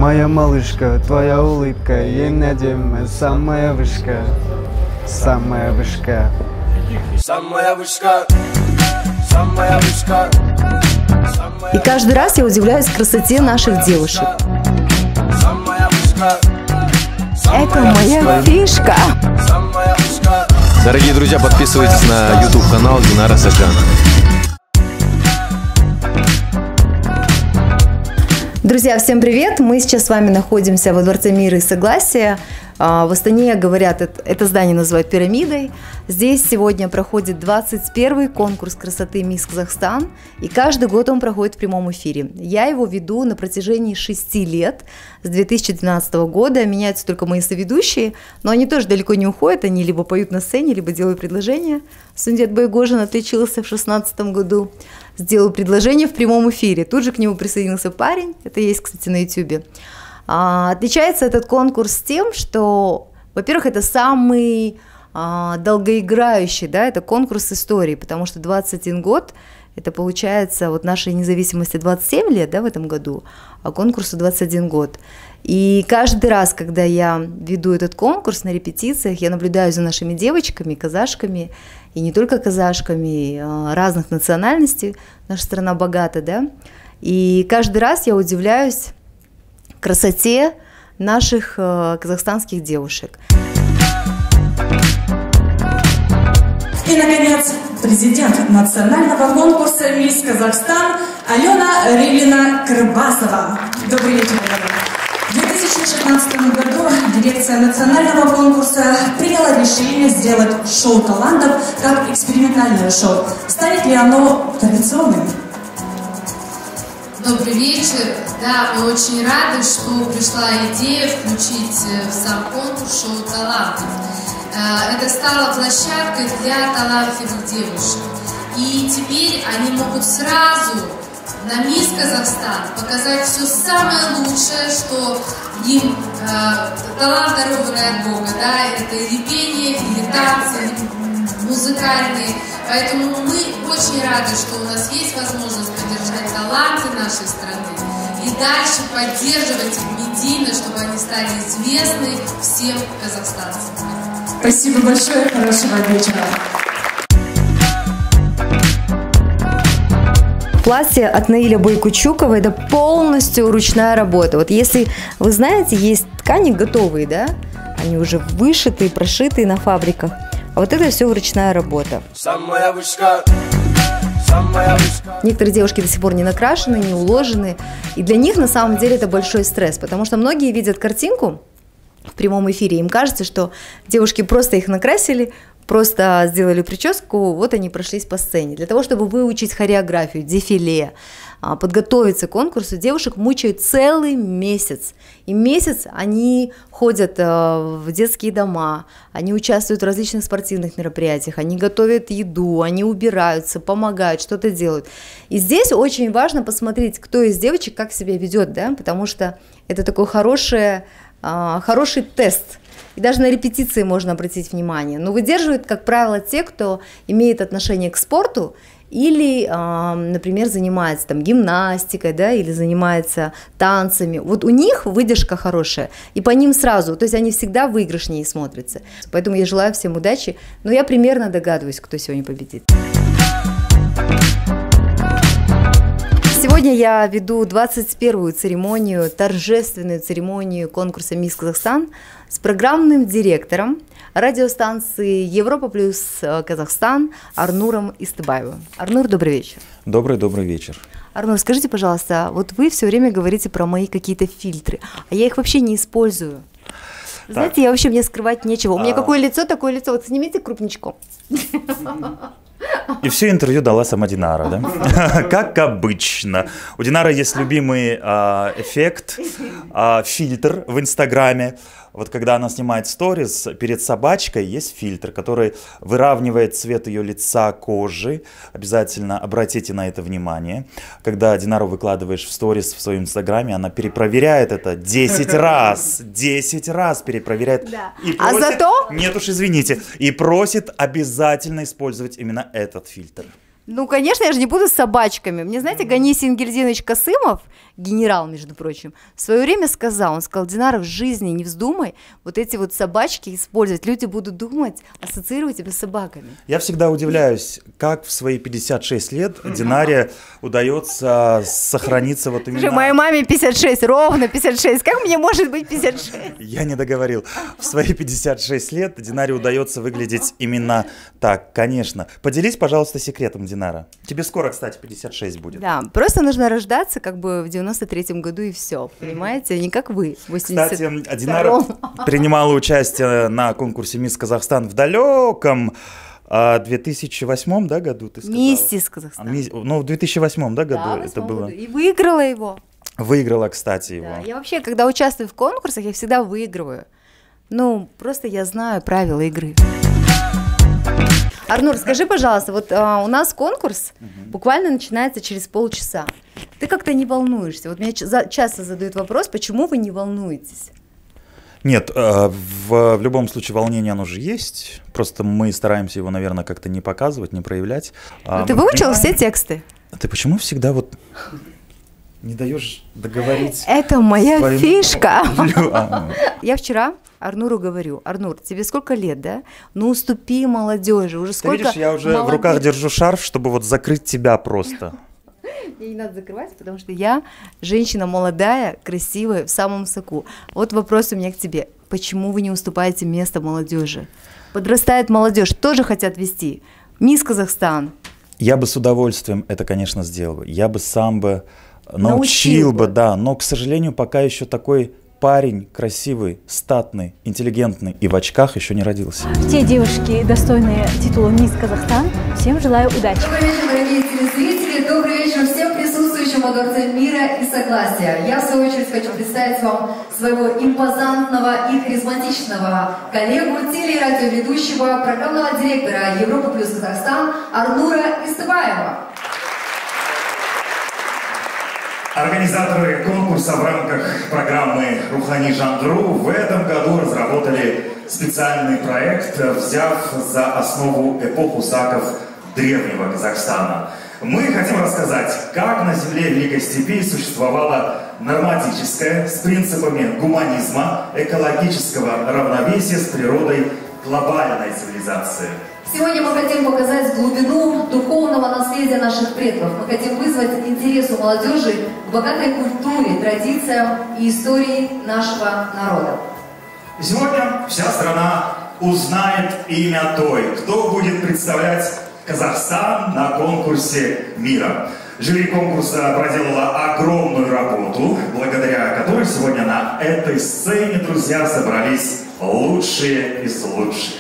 Моя малышка, твоя улыбка, ей надема, самая вышка, самая вышка. Самая вышка, самая вышка. И каждый раз я удивляюсь красоте наших девушек. Это моя фишка. Дорогие друзья, подписывайтесь на YouTube-канал Динара Саджан. Друзья, всем привет! Мы сейчас с вами находимся во Дворце мира и согласия. В Астане говорят, это здание называют пирамидой. Здесь сегодня проходит 21-й конкурс красоты «Мисс Казахстан», и каждый год он проходит в прямом эфире. Я его веду на протяжении 6 лет, с 2012 года. Меняются только мои соведущие, но они тоже далеко не уходят, они либо поют на сцене, либо делают предложения. Сундет Байгожин отличился в 2016 году, сделал предложение в прямом эфире. Тут же к нему присоединился парень, это есть, кстати, на YouTube. Отличается этот конкурс тем, что, во-первых, это самый долгоиграющий, да, это конкурс истории, потому что 21 год, это получается вот нашей независимости 27 лет, да, в этом году, а конкурсу 21 год. И каждый раз, когда я веду этот конкурс на репетициях, я наблюдаю за нашими девочками, казашками, и не только казашками, разных национальностей, наша страна богата, да, и каждый раз я удивляюсь красоте наших казахстанских девушек. И, наконец, президент национального конкурса «Мисс Казахстан» Алена Ривлина-Кырбасова. Добрый вечер, В 2016 году дирекция национального конкурса приняла решение сделать шоу талантов как экспериментальное шоу. Станет ли оно традиционным? Добрый вечер. Да, мы очень рады, что пришла идея включить в сам конкурс шоу талантов. Это стало площадкой для талантливых девушек. И теперь они могут сразу на Мисс Казахстан показать все самое лучшее, что им талант, дарованный от Бога. Да? Это и пение, или танцы, и музыкальные. Поэтому мы очень рады, что у нас есть возможность поддержать таланты нашей страны и дальше поддерживать их медийно, чтобы они стали известны всем казахстанцам. Спасибо большое, хорошего вечера. Платье от Наиля Бойкучукова – это полностью ручная работа. Вот если вы знаете, есть ткани готовые, да, они уже вышитые, прошитые на фабриках. А вот это все ручная работа. Некоторые девушки до сих пор не накрашены, не уложены. И для них на самом деле это большой стресс, потому что многие видят картинку в прямом эфире, им кажется, что девушки просто их накрасили, просто сделали прическу, вот они прошлись по сцене. Для того, чтобы выучить хореографию, дефиле, подготовиться к конкурсу, девушек мучают целый месяц. И месяц они ходят в детские дома, они участвуют в различных спортивных мероприятиях, они готовят еду, они убираются, помогают, что-то делают. И здесь очень важно посмотреть, кто из девочек как себя ведет, да, потому что это такой хороший тест. И даже на репетиции можно обратить внимание. Но выдерживают, как правило, те, кто имеет отношение к спорту или, например, занимается там гимнастикой, да, или занимается танцами. Вот у них выдержка хорошая, и по ним сразу, то есть они всегда выигрышнее смотрятся. Поэтому я желаю всем удачи, но я примерно догадываюсь, кто сегодня победит. Сегодня я веду 21-ю церемонию, торжественную церемонию конкурса «Мисс Казахстан» с программным директором радиостанции «Европа плюс Казахстан» Арнуром Истыбаевым. Арнур, добрый вечер. Добрый вечер. Арнур, скажите, пожалуйста, вот вы все время говорите про мои какие-то фильтры, а я их вообще не использую. Знаете, я вообще, мне скрывать нечего. У меня какое лицо, такое лицо. Вот снимите крупничком. И все интервью дала сама Динара, да? Как обычно. У Динары есть любимый эффект, фильтр в Инстаграме. Вот когда она снимает сторис, перед собачкой есть фильтр, который выравнивает цвет ее лица, кожи. Обязательно обратите на это внимание. Когда Динару выкладываешь в сторис в своем Инстаграме, она перепроверяет это 10 раз. 10 раз перепроверяет. Да. И просит, а зато... Нет уж, извините. И просит обязательно использовать именно этот фильтр. Ну, конечно, я же не буду с собачками. Мне, знаете, Ганис Ингельдинович Касымов, генерал, между прочим, в свое время сказал, он сказал: Динара, в жизни не вздумай вот эти вот собачки использовать. Люди будут думать, ассоциировать тебя с собаками. Я всегда удивляюсь, как в свои 56 лет Динаре удается сохраниться вот именно... Моей маме 56, ровно 56. Как мне может быть 56? Я не договорил. В свои 56 лет Динаре удается выглядеть именно так, конечно. Поделись, пожалуйста, секретом, Динара. Тебе скоро, кстати, 56 будет. Да, просто нужно рождаться как бы в 93-м году и все, понимаете? Не как вы, в 82-м. Кстати, Динара принимала участие на конкурсе «Мисс Казахстан» в далеком 2008 году, ты сказала? Миссис Казахстан. Ну, в 2008 году Да, это было. И выиграла его. Выиграла, кстати, его. Да, я вообще, когда участвую в конкурсах, я всегда выигрываю. Ну, просто я знаю правила игры. Арнур, скажи, пожалуйста, вот у нас конкурс буквально начинается через полчаса. Ты как-то не волнуешься? Вот мне часто задают вопрос, почему вы не волнуетесь? Нет, в любом случае волнение оно же есть, просто мы стараемся его, наверное, как-то не показывать, не проявлять. Ты выучил все тексты? Ты почему всегда вот не даешь договорить? Это моя фишка. Я вчера Арнуру говорю: Арнур, тебе сколько лет, да? Ну уступи молодежи, уже сколько... Ты видишь, я уже в руках держу шарф, чтобы вот закрыть тебя просто. Мне не надо закрывать, потому что я женщина молодая, красивая, в самом соку. Вот вопрос у меня к тебе. Почему вы не уступаете место молодежи? Подрастает молодежь, тоже хотят вести. Мисс Казахстан. Я бы с удовольствием это, конечно, сделал. Я бы сам бы научил бы, да. Но, к сожалению, пока еще такой парень красивый, статный, интеллигентный и в очках еще не родился. Те девушки, достойные титула «Мисс Казахстан», всем желаю удачи. Добрый вечер, дорогие телезрители, добрый вечер всем присутствующим во Дворце мира и согласия. Я, в свою очередь, хочу представить вам своего импозантного и харизматичного коллегу, телерадиоведущего, программного директора Европа плюс Казахстан Арнура Истыбаева. Организаторы конкурса в рамках программы «Рухани Жандру» в этом году разработали специальный проект, взяв за основу эпоху саков древнего Казахстана. Мы хотим рассказать, как на земле Великой Степи существовала норматическая, с принципами гуманизма, экологического равновесия с природой глобальной цивилизации. Сегодня мы хотим показать глубину духовного наследия наших предков. Мы хотим вызвать интерес у молодежи к богатой культуре, традициям и истории нашего народа. Сегодня вся страна узнает имя той, кто будет представлять Казахстан на конкурсе мира. Жюри конкурса проделала огромную работу, благодаря которой сегодня на этой сцене, друзья, собрались лучшие из лучших.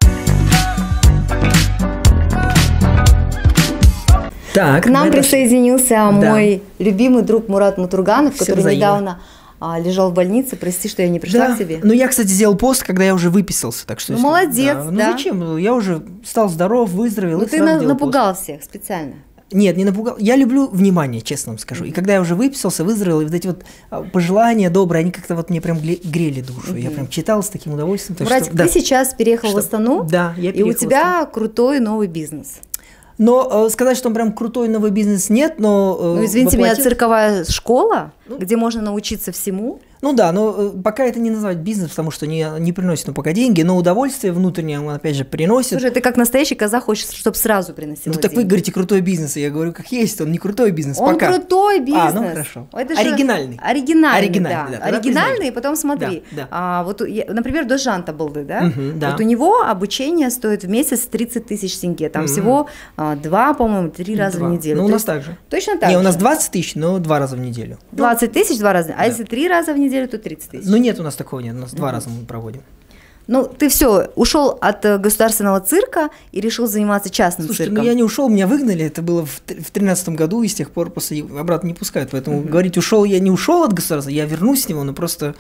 Так, к нам присоединился мой любимый друг Мурат Мутурганов, который недавно лежал в больнице. Прости, что я не пришла к тебе. Ну, я, кстати, сделал пост, когда я уже выписался. Так что, молодец, да. Ну, зачем? Я уже стал здоров, выздоровел. Ну, ты напугал всех специально. Нет, не напугал. Я люблю внимание, честно вам скажу. И когда я уже выписался, выздоровел, и вот эти вот пожелания добрые, они как-то вот мне прям грели душу. Я прям читал с таким удовольствием. Братик, ты сейчас переехал в Астану, да, я переехал, и у тебя крутой новый бизнес. Но сказать, что он прям крутой новый бизнес нет, но... Ну, извините меня, цирковая школа, где можно научиться всему? Ну да, но пока это не назвать бизнес, потому что не приносит пока деньги, но удовольствие внутреннее он опять же приносит. Слушай, ты как настоящий казах хочешь, чтобы сразу приносил деньги. Ну так вы говорите крутой бизнес, и я говорю, как есть, он не крутой бизнес он пока. Он крутой бизнес. Ну хорошо. Это оригинальный. Оригинальный, да. Оригинальный, и потом смотри, вот, например, Дожанта Балды, да? Да. Вот у него обучение стоит в месяц 30 тысяч тенге, там всего 2, по-моему, 3 раза в неделю. Ну у нас так же. Точно так же? Не, у нас 20 тысяч, но 2 раза в неделю. 20 тысяч 2 раза, а если 3 раза в неделю, то 30 тысяч. Ну нет, у нас такого нет, у нас 2 раза мы проводим. Ну, ты все, ушел от государственного цирка и решил заниматься частным цирком. Слушайте, ну я не ушел, меня выгнали, это было в 2013 году, и с тех пор после обратно не пускают. Поэтому говорить, ушел, я не ушел от государства, я вернусь с него, но просто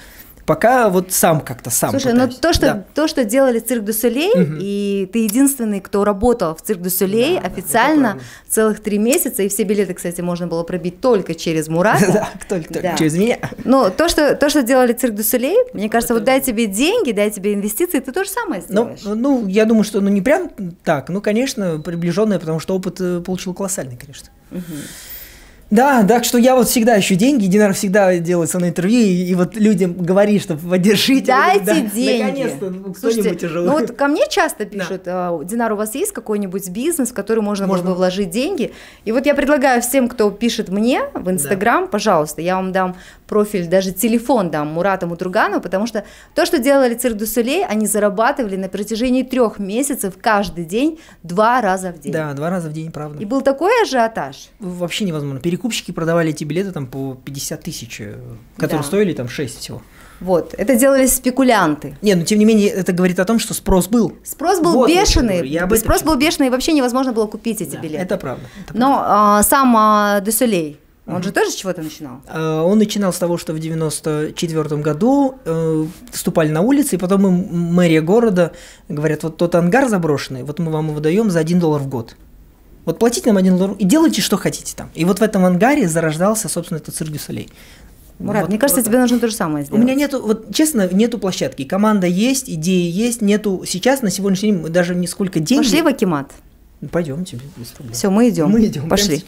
Пока вот сам как-то Слушай, пытаюсь. но то, что делали Цирк дю Солей, и ты единственный, кто работал в Цирк дю Солей официально целых 3 месяца, и все билеты, кстати, можно было пробить только через Мурата. Да, только через меня. Но то, что делали Цирк дю Солей, мне кажется, вот дай тебе деньги, дай тебе инвестиции, ты то же самое сделаешь. Ну, я думаю, что не прям так, конечно, приближенное, потому что опыт получил колоссальный, конечно. Да, так что я вот всегда ищу деньги, Динара всегда делает со мной интервью, и вот людям говорит, что поддержите. Дайте деньги. Наконец-то кто-нибудь тяжелый. Ну вот ко мне часто пишут, Динар, у вас есть какой-нибудь бизнес, в который можно было бы вложить деньги? И вот я предлагаю всем, кто пишет мне в Инстаграм, пожалуйста, я вам дам профиль, даже телефон дам Мурату Мутрганову, потому что то, что делали Цирк дю Солей, они зарабатывали на протяжении 3 месяцев каждый день 2 раза в день. Да, 2 раза в день, правда. И был такой ажиотаж. Вообще невозможно. Перекупщики продавали эти билеты там по 50 тысяч, которые стоили там 6 всего. Вот, это делали спекулянты. Не, но тем не менее, это говорит о том, что спрос был. Спрос был бешеный, спрос был бешеный, и вообще невозможно было купить эти билеты. Это правда. Но сам дю Солей, он же тоже с чего-то начинал? Он начинал с того, что в 94 году выступали на улице, и потом им мэрия города говорят, вот тот ангар заброшенный, вот мы вам его даем за $1 в год. Вот платите нам $1 и делайте, что хотите там. И вот в этом ангаре зарождался, собственно, этот Цирк дю Солей. Мурат, мне кажется, тебе нужно то же самое сделать. У меня нету, вот честно, нету площадки. Команда есть, идеи есть, нету сейчас, на сегодняшний день, даже не сколько денег. Пошли в Акимат. Пойдемте. Все, мы идем. Мы идем. Пошли.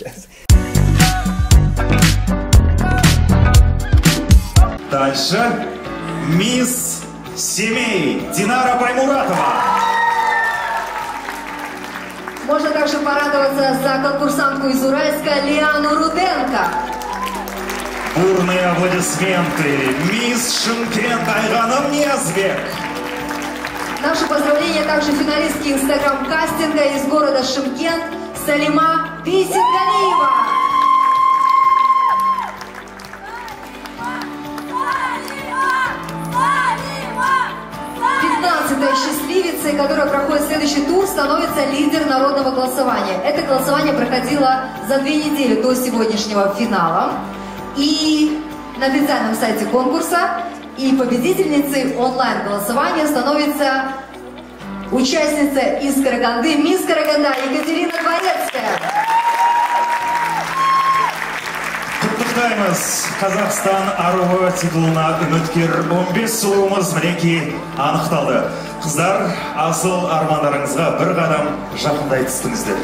Дальше мисс семей Динара Баймуратова. Можно также порадоваться за конкурсантку из Уральска Лиану Руденко. Бурные аплодисменты мисс Шымкент Айгана Мезбек. Наши поздравления также финалистки инстаграм-кастинга из города Шымкент Салима Бисетгалиева. 15-й счастливицей, которая проходит следующий тур, становится лидер народного голосования. Это голосование проходило за 2 недели до сегодняшнего финала. И на официальном сайте конкурса и победительницей онлайн-голосования становится участница из Караганды, мисс Караганда Екатерина Дворецкая. Құттықтаймыз, Қазақстан аруы титулына үміткер 15 сұлуымыз мінекей анықталды. Қыздар, асыл армандарыңызға бір қадам жақындай түстіңіздер.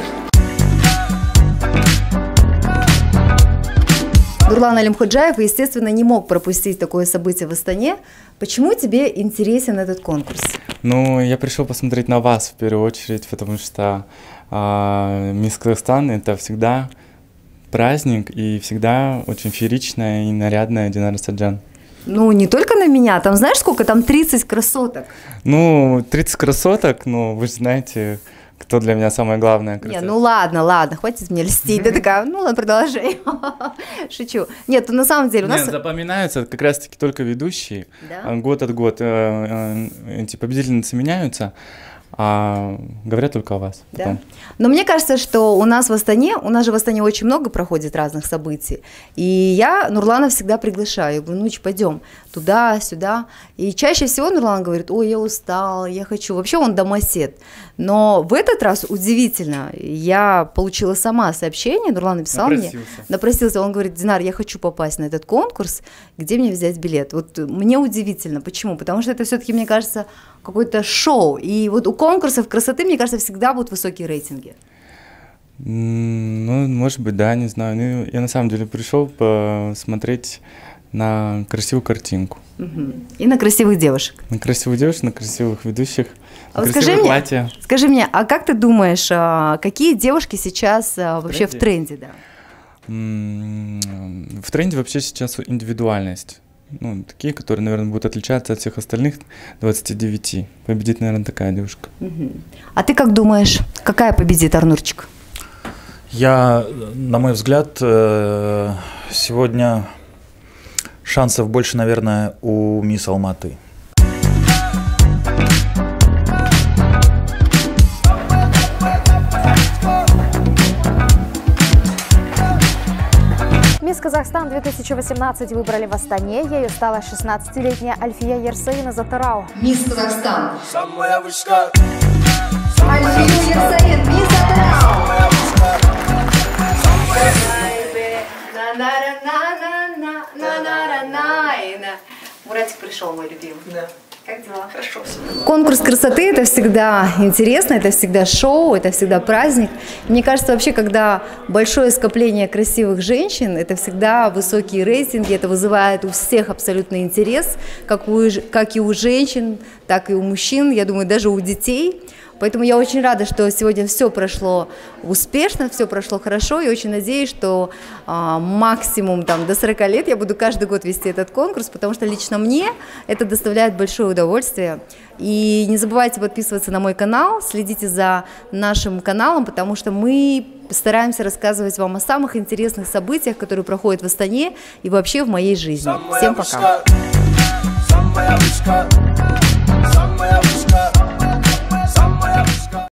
Нурлан Алимходжаев, естественно, не мог пропустить такое событие в Астане. Почему тебе интересен этот конкурс? Ну, я пришел посмотреть на вас в первую очередь, потому что Мисс Казахстан — это всегда праздник и всегда очень фееричная и нарядная Динара Саджан. Ну, не только на меня, там знаешь сколько? Там 30 красоток. Ну, 30 красоток, ну, вы же знаете, кто для меня самое главное. Не, ну ладно, хватит мне льстить. Ты такая, ну ладно, продолжай. Шучу. Нет, на самом деле у нас... Нет, запоминаются как раз-таки только ведущие. Да? Год от года эти победительницы меняются, а говорят только о вас. Да? Потом. Но мне кажется, что у нас же в Астане очень много проходит разных событий. И я Нурлана всегда приглашаю. Я говорю, пойдем туда, сюда. И чаще всего Нурлан говорит, ой, я устал, я хочу. Вообще он домосед. Но в этот раз удивительно, я получила сама сообщение, Нурлан написал мне, напросился, он говорит, Динар, я хочу попасть на этот конкурс, где мне взять билет? Вот мне удивительно, почему? Потому что это все-таки, мне кажется, какое-то шоу, и вот у конкурсов красоты, мне кажется, всегда будут высокие рейтинги. Ну, может быть, да, не знаю. Ну, я на самом деле пришел посмотреть на красивую картинку. И на красивых девушек. На красивых девушек, на красивых ведущих, на красивые платья. Скажи мне, а как ты думаешь, какие девушки сейчас вообще в тренде? Да? В тренде вообще сейчас индивидуальность. Ну, такие, которые, наверное, будут отличаться от всех остальных 29. Победит, наверное, такая девушка. А ты как думаешь, какая победит, Арнурчик? На мой взгляд, сегодня шансов больше, наверное, у мисс Алматы. Мисс Казахстан 2018 выбрали в Астане. Ею стала 16-летняя Альфия Ерсаина Затарау. Мисс Казахстан. Самая вышка. Альфия Ерсаин, мисс Затарау. Муратик пришел, мой любимый. Да. Как дела? Хорошо. Конкурс красоты – это всегда интересно, это всегда шоу, это всегда праздник. Мне кажется, вообще, когда большое скопление красивых женщин, это всегда высокие рейтинги, это вызывает у всех абсолютно интерес, как и у женщин, так и у мужчин, я думаю, даже у детей. Поэтому я очень рада, что сегодня все прошло успешно, все прошло хорошо, и очень надеюсь, что максимум до 40 лет я буду каждый год вести этот конкурс, потому что лично мне это доставляет большое удовольствие. И не забывайте подписываться на мой канал, следите за нашим каналом, потому что мы стараемся рассказывать вам о самых интересных событиях, которые проходят в Астане и вообще в моей жизни. Всем пока!